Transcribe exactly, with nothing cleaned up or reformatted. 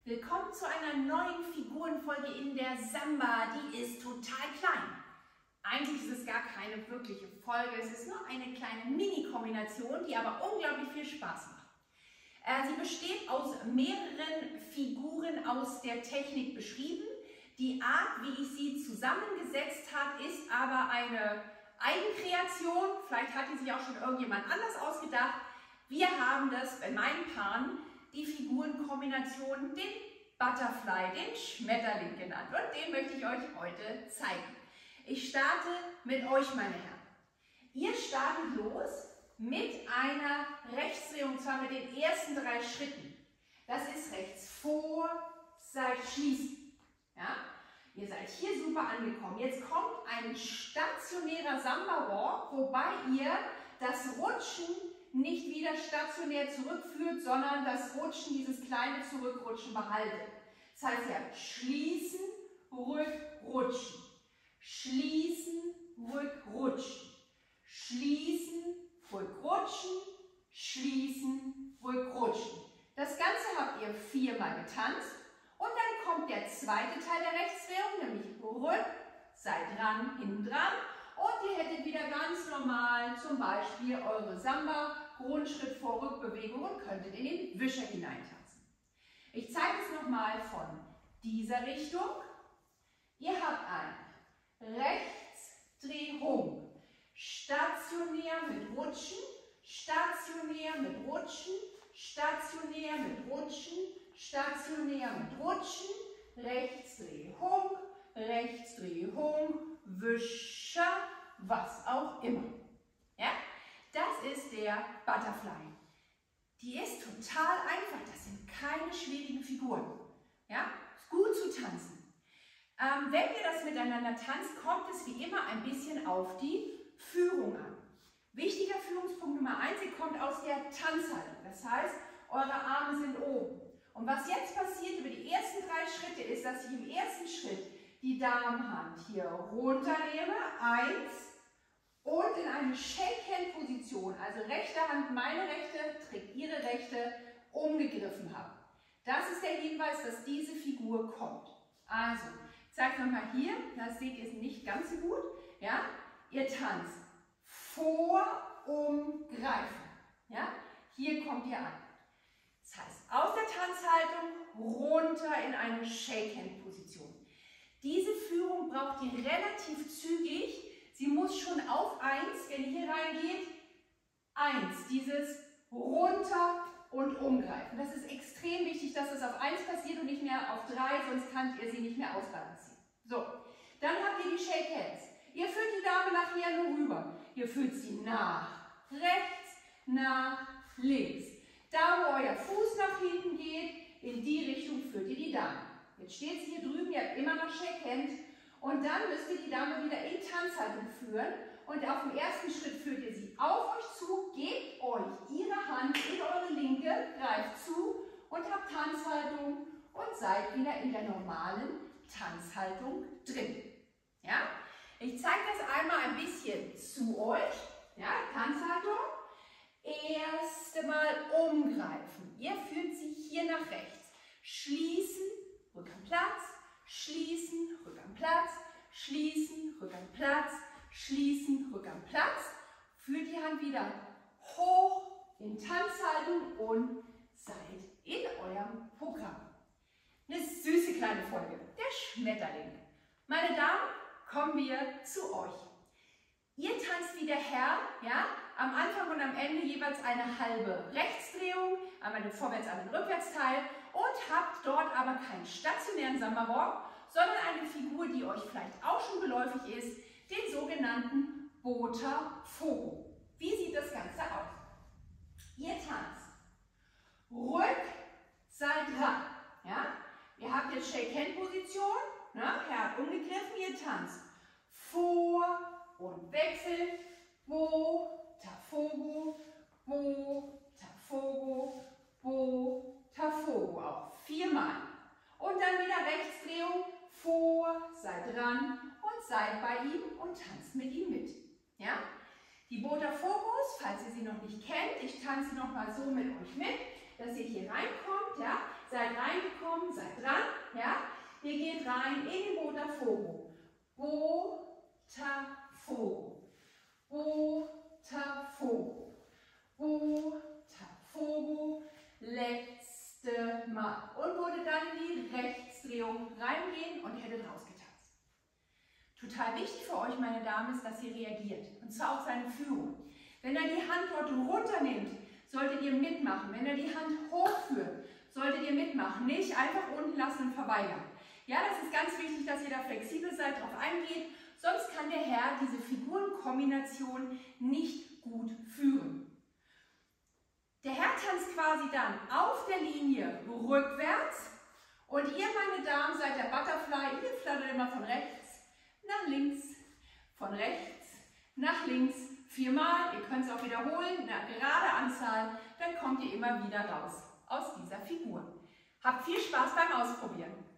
Willkommen zu einer neuen Figurenfolge in der Samba. Die ist total klein. Eigentlich ist es gar keine wirkliche Folge, es ist nur eine kleine Mini-Kombination, die aber unglaublich viel Spaß macht. Äh, sie besteht aus mehreren Figuren aus der Technik beschrieben. Die Art, wie ich sie zusammengesetzt habe, ist aber eine Eigenkreation. Vielleicht hat die sich auch schon irgendjemand anders ausgedacht. Wir haben das bei meinen Paaren die Figurenkombination, den Butterfly, den Schmetterling genannt. Und den möchte ich euch heute zeigen. Ich starte mit euch, meine Herren. Ihr startet los mit einer Rechtsdrehung, und zwar mit den ersten drei Schritten. Das ist rechts vor, seid schließen. Ja? Ihr seid hier super angekommen. Jetzt kommt ein stationärer Samba Walk, wobei ihr das Rutschen nicht wieder stationär zurückführt, sondern das Rutschen, dieses kleine Zurückrutschen behaltet. Das heißt, ihr habt schließen, rückrutschen, schließen, rückrutschen, schließen, rückrutschen, schließen, rückrutschen. Das Ganze habt ihr viermal getanzt und dann kommt der zweite Teil der Rechtsdrehung, nämlich rück, seid dran, hinten dran. Und ihr hättet wieder ganz normal zum Beispiel eure Samba-Grundschritt vor Rückbewegung und könntet in den Wischer hineintanzen. Ich zeige es nochmal von dieser Richtung. Ihr habt eine Rechtsdrehung, stationär mit Rutschen, stationär mit Rutschen, stationär mit Rutschen, stationär mit Rutschen, Rechtsdrehung, Rechtsdrehung, Wischer, was auch immer. Ja? Das ist der Butterfly. Die ist total einfach. Das sind keine schwierigen Figuren. Ja? Ist gut zu tanzen. Ähm, wenn ihr das miteinander tanzt, kommt es wie immer ein bisschen auf die Führung an. Wichtiger Führungspunkt Nummer eins, ihr kommt aus der Tanzhaltung. Das heißt, eure Arme sind oben. Und was jetzt passiert über die ersten drei Schritte ist, dass ich im ersten Schritt die Damenhand hier runternehme, eins, und in eine Shake-Hand-Position, also rechte Hand, meine rechte, trägt ihre rechte, umgegriffen habe. Das ist der Hinweis, dass diese Figur kommt. Also, ich zeige nochmal hier, das seht ihr nicht ganz so gut. Ja? Ihr tanzt vor, umgreifen. Ja? Hier kommt ihr an. Das heißt, aus der Tanzhaltung runter in eine Shake-Hand-Position. Diese Führung braucht ihr relativ zügig. Sie muss schon auf eins, wenn ihr hier reingeht, eins, dieses runter und umgreifen. Das ist extrem wichtig, dass es auf eins passiert und nicht mehr auf drei, sonst könnt ihr sie nicht mehr ausbalancieren. So, dann habt ihr die Shake Hands. Ihr führt die Dame nachher nur rüber. Ihr führt sie nach rechts, nach links. Da, wo euer Fuß nach hinten geht, in die Richtung führt ihr die Dame. Jetzt steht sie hier drüben, ihr habt immer noch Shake Hand und dann müsst ihr die Dame wieder in Tanzhaltung führen und auf dem ersten Schritt führt ihr sie auf euch zu, gebt euch ihre Hand in eure linke, greift zu und habt Tanzhaltung und seid wieder in der normalen Tanzhaltung drin. Ja? Ich zeige das einmal ein bisschen zu euch. Ja, Tanzhaltung. Erste Mal umgreifen. Ihr führt sie hier nach rechts. Schließen, Rück am Platz, schließen, Rück am Platz, schließen, Rück am Platz, schließen, Rück am Platz. Führt die Hand wieder hoch in Tanzhaltung und seid in eurem Programm. Eine süße kleine Folge, der Schmetterling. Meine Damen, kommen wir zu euch. Ihr tanzt wie der Herr, ja, am Anfang und am Ende jeweils eine halbe Rechtsdrehung, einmal den Vorwärts-, einmal den Rückwärtsteil und habt dort aber keinen stationären Samba Walk, sondern eine Figur, die euch vielleicht auch schon geläufig ist, den sogenannten Botafogo. Wie sieht das Ganze aus? Ihr tanzt rück, seid dran. Ja? Ihr habt jetzt Shake-Hand-Position, ne? Herr hat umgegriffen, ihr tanzt vor und wechselt, Botafogo, Botafogo, Botafogo auch viermal. Und dann wieder Rechtsdrehung, vor, seid dran und seid bei ihm und tanzt mit ihm mit. Ja? Die Botafogos, falls ihr sie noch nicht kennt, ich tanze noch mal so mit euch mit, dass ihr hier reinkommt. Ja? seid reingekommen, seid dran, ja. Ihr geht rein in den Botafogo. Botafogo. Botafogo. Botafogo. Letzte Mal. Und würde dann in die Rechtsdrehung reingehen und hättet rausgetanzt. Total wichtig für euch, meine Damen, ist, dass ihr reagiert. Und zwar auf seine Führung. Wenn er die Hand dort runternimmt, solltet ihr mitmachen. Wenn er die Hand hochführt, solltet ihr mitmachen. Nicht einfach unten lassen und verweigern. Ja, das ist ganz wichtig, dass ihr da flexibel seid, darauf eingeht. Sonst kann der Herr diese Figurenkombination nicht gut führen. Der Herr tanzt quasi dann auf der Linie rückwärts und ihr, meine Damen, seid der Butterfly. Ihr flattert immer von rechts nach links, von rechts nach links. Viermal, ihr könnt es auch wiederholen, eine gerade Anzahl, dann kommt ihr immer wieder raus aus dieser Figur. Habt viel Spaß beim Ausprobieren.